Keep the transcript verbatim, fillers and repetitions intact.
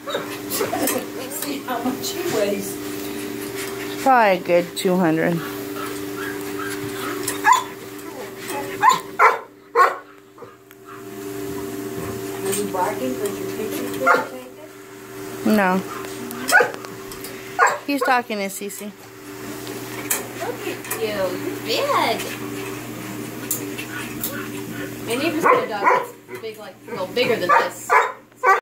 See how much he weighs. Probably a good two hundred. Are you barking because your picture's going to take it? No. He's talking to Cece. Look at you. You're big. My neighbor's got a dog that's big, like, well, bigger than this.